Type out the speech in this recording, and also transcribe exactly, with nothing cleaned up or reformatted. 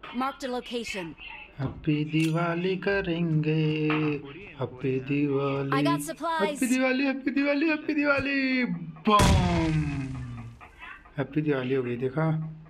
Marked a location. Happy Diwali करेंगे, happy Diwali, I got happy supplies. Diwali, happy Diwali, happy Diwali. Bomb, happy Diwali हो गई, देखा।